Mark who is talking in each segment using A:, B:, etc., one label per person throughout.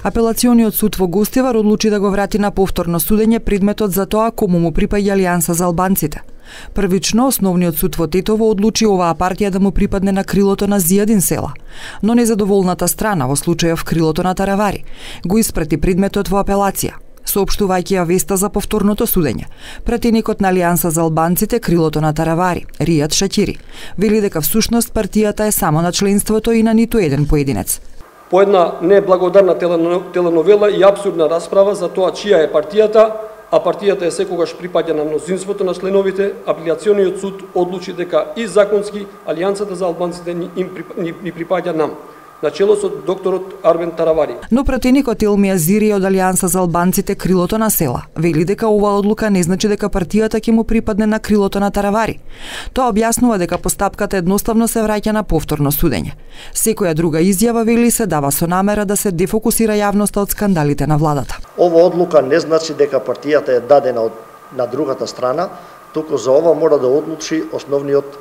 A: Апелациониот суд во Гостивар одлучи да го врати на повторно судење предметот за тоа кому му припаѓа Алијанса за албанците. Првично, основниот суд во Тетово одлучи оваа партија да му припадне на крилото на Зијадин села, но незадоволната страна, во случајов крилото на Таравари, го испрати предметот во апелација. Соопштувајќи ја веста за повторното судење, пратеникот на Алијанса за албанците крилото на Таравари, Ријат Шакири, вели дека всушност партијата е само на членството и на ниту еден поединец.
B: По една неблагодарна теленовела и абсурдна расправа за тоа чија е партијата, а партијата е секогаш припаѓа на мнозинството на членовите, апелациониот суд одлучи дека и законски Алијансата за албанците ни припаѓа нам, на чело со докторот Арбен Таравари.
A: Но пратеникот Илми Азири од Алијанса за албанците крилото на села вели дека оваа одлука не значи дека партијата ќе му припадне на крилото на Таравари. Тоа објаснува дека постапката едноставно се враќа на повторно судење. Секоја друга изјава, вели, се дава со намера да се дефокусира јавноста од скандалите на владата.
C: Ова одлука не значи дека партијата е дадена на другата страна, туку за ова мора да одлучи основниот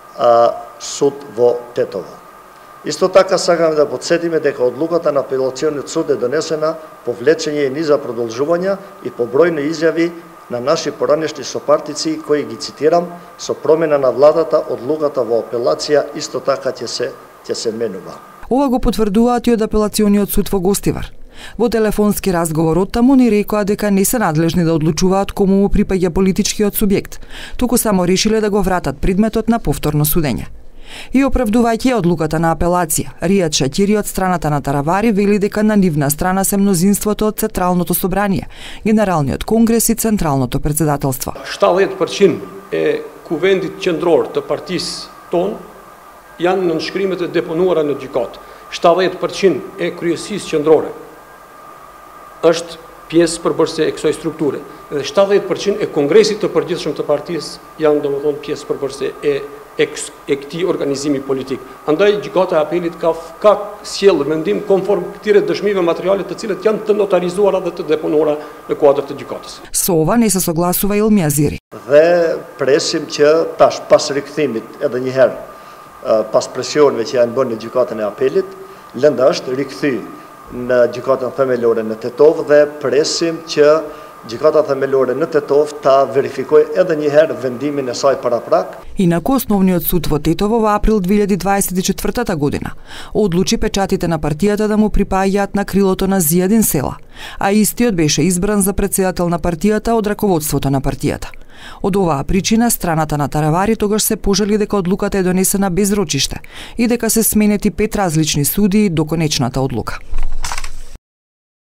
C: суд во Тетово. Исто така сакаме да подсетиме дека одлуката на апелациониот суд е донесена по влечење и низа продолжувања и по бројни изјави на наши поранешни сопартици кои ги цитирам, со промена на владата одлуката во апелација исто така ќе се менува.
A: Ова го потврдуваат и од апелациониот суд во Гостивар. Во телефонски разговор од таму ни рекоа дека не се надлежни да одлучуваат кому му припаѓа политичкиот субјект, туку само решиле да го вратат предметот на повторно судење. И оправдувајќи одлуката на апелација, Ријат Шакири од страната на Таравари вели дека на нивна страна се мнозинството од Централното собрание, Генералниот конгрес и Централното председателство.
B: 70% е кувендит qendror të partisë tonë janë në nënshkrimet e deponuara në gjykatë. 70% e kryesisë qendrore është pjesë përbërëse e kësaj strukture. Dhe 70% e kongresit të përgjithshëm të partisë janë domethënë pjesë përbërëse e këtij organizimi politik. Andaj gjykata e apelit ka sjellë mendim konform këtyre dëshmive materiale të cilët janë të notarizuara dhe të deponuara në kuadër të gjykatës.
A: Со ова не се согласува Илми Азири.
C: Dhe presim që tash pas rikthimit edhe një herë pas presioneve që janë bërë në gjykatën e apelit, lënda është rikthy në gjykatën themelore në Tetov dhe presim që gjykata themelore në Tetov ta verifikojë edhe një herë vendimin e saj paraprak.
A: Инаку основниот суд во Тетово во април 2024 година одлучи печатите на партијата да му припаѓаат на крилото на Зијадин села, а истиот беше избран за председател на партијата од раководството на партијата. Од оваа причина страната на Таравари тогаш се пожали дека одлуката е донесена без рочиште и дека се сменети 5 различни судии до конечната одлука.